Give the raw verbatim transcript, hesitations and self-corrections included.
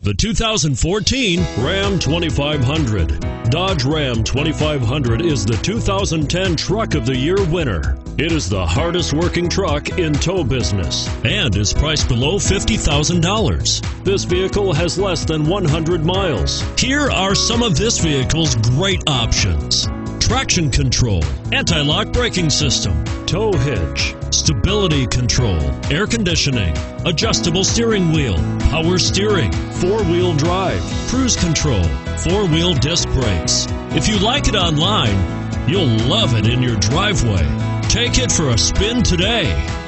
The two thousand fourteen Ram twenty-five hundred. Dodge Ram twenty-five hundred is the two thousand ten Truck of the Year winner. It is the hardest working truck in tow business and is priced below fifty thousand dollars. This vehicle has less than one hundred miles. Here are some of this vehicle's great options: traction control, anti-lock braking system, tow hitch, stability control, air conditioning, adjustable steering wheel, power steering, four-wheel drive, cruise control, four-wheel disc brakes. If you like it online, you'll love it in your driveway. Take it for a spin today.